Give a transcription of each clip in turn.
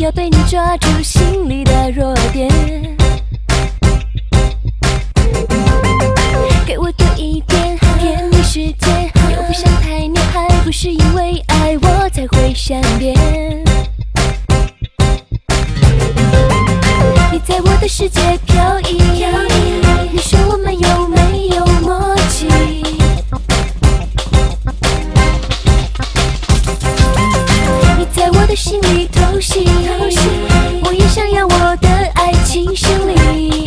要被你抓住心里的弱点。给我多一点甜蜜时间，又不想太黏，还不是因为爱我才会善变。你在我的世界飘逸，你说我们有没有默契？你在我的心里偷袭，我也想要我的爱情胜利。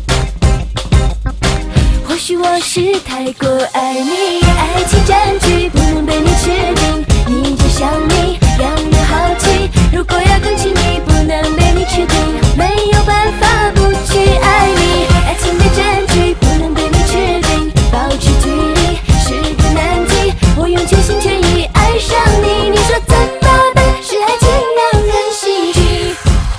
或许我是太过爱你，爱情占据不能被你吃定，你就像你让人好奇，如果要更亲密不能被你吃定，没有办法不去爱你，爱情的占据不能被你吃定，保持距离是个难题，我用全心全意爱上你，你说怎么办？是爱情让人心悸，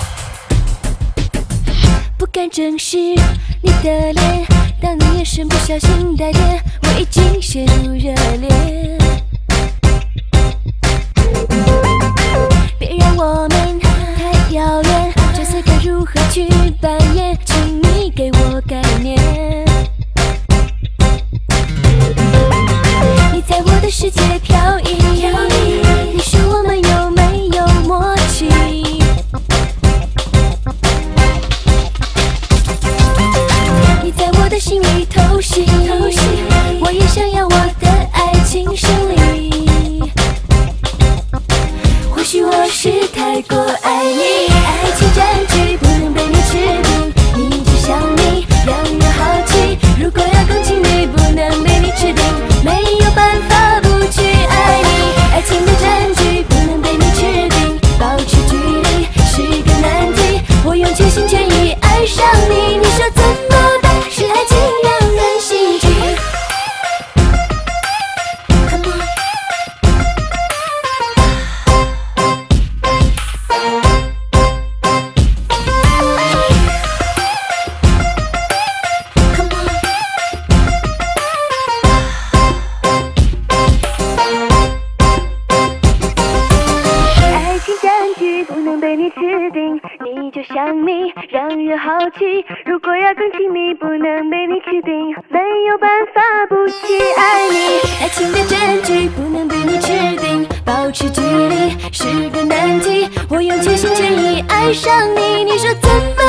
不敢正视你的脸，当你眼神不小心带电，我已经陷入热恋。别让我们太遥远，角色该如何去扮演？请你给我概念。你在我的世界飘逸，你说我们有没有默契？你在我的心里偷袭，我也想要我的爱情胜利。或许我是太过爱你，爱情占据不能被你吃定，你就像你让人好奇，如果要更亲密不能被你吃定，没有办法不去爱你，爱情的占据不能被你吃定，保持距离是个难题，我用全心全意爱上你，你说怎么办？是爱情让人心悸。Come on。爱情占据不能被你吃定，你就像你让人好奇，如果要更亲密不能被你吃定，没有办法不去爱你，爱情的占据不能被你吃定，保持距离是个难题，我用全心全意爱上你，你说怎么